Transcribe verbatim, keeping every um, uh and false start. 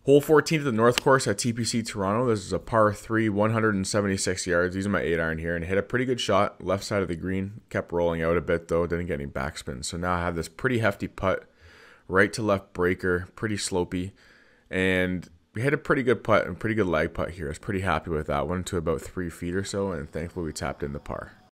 Hole fourteen at the North Course at T P C Toronto. This is a par three, one hundred seventy-six yards. Using my eight iron here and hit a pretty good shot. Left side of the green. Kept rolling out a bit though. Didn't get any backspin. So now I have this pretty hefty putt. Right to left breaker. Pretty slopey. And we hit a pretty good putt and pretty good lag putt here. I was pretty happy with that one to about three feet or so. And thankfully we tapped in the par.